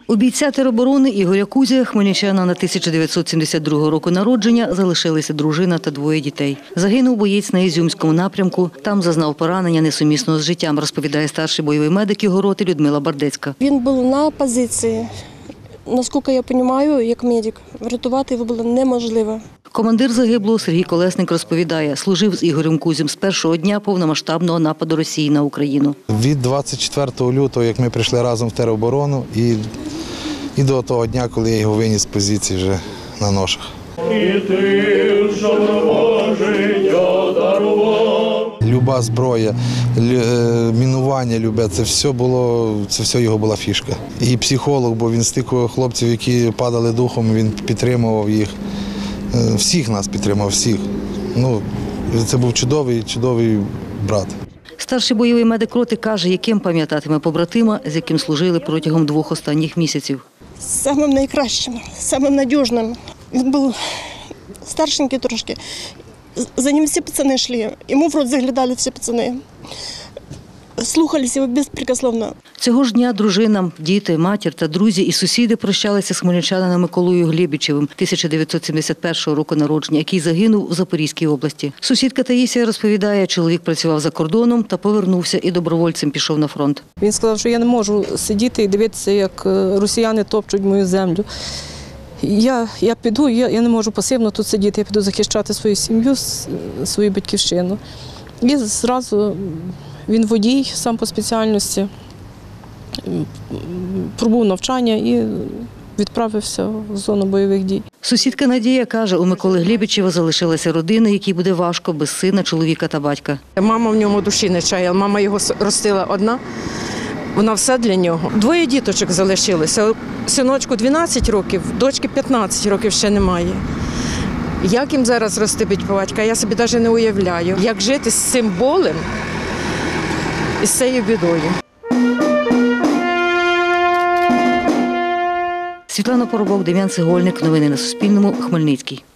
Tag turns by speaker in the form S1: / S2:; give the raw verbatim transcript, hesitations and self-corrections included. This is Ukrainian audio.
S1: У бійця тероборони Ігоря Кузя, хмельничанина на тисяча дев'ятсот сімдесят другого року народження, залишилися дружина та двоє дітей. Загинув боєць на Ізюмському напрямку. Там зазнав поранення несумісного з життям, розповідає старший бойовий медик його роти Людмила Бардецька.
S2: Він був на позиції. Наскільки я розумію, як медик, врятувати його було неможливо.
S1: Командир загиблого Сергій Колесник розповідає, служив з Ігорем Кузем з першого дня повномасштабного нападу Росії на Україну.
S3: Від двадцять четвертого лютого, як ми прийшли разом в тероборону, і, і до того дня, коли я його виніс з позиції вже на ношах. Люба зброя, мінування любе, це все було, це все його була фішка. І психолог, бо він стикував хлопців, які падали духом, він підтримував їх. Всіх нас підтримав, всіх. Ну, це був чудовий, чудовий брат.
S1: Старший бойовий медик роти каже, яким пам'ятатиме побратима, з яким служили протягом двох останніх місяців.
S2: Самим найкращим, самим надіжним. Він був старшенький трошки. За ним всі пацани йшли, йому в рот заглядали всі пацани. Слухалися його безпрекословно.
S1: Цього ж дня дружинам, діти, матір та друзі і сусіди прощалися з хмельничанином Миколою Глєбічевим тисяча дев'ятсот сімдесят першого року народження, який загинув у Запорізькій області. Сусідка Таїсія розповідає, чоловік працював за кордоном та повернувся і добровольцем пішов на фронт.
S4: Він сказав, що я не можу сидіти і дивитися, як росіяни топчуть мою землю. Я, я піду, я, я не можу пасивно тут сидіти, я піду захищати свою сім'ю, свою батьківщину. І зразу він водій сам по спеціальності, пробув навчання і відправився в зону бойових дій.
S1: Сусідка Надія каже, у Миколи Глєбічева залишилася родина, якій буде важко без сина, чоловіка та батька.
S5: Мама в ньому душі не чаяла, мама його ростила одна. Вона все для нього. Двоє діточок залишилося. Синочку дванадцять років, дочки п'ятнадцять років ще немає. Як їм зараз рости батька, я собі навіть не уявляю. Як жити з цим болем і з цією бідою.
S1: Світлана Поробок, Дем'ян Цегольник. Новини на Суспільному. Хмельницький.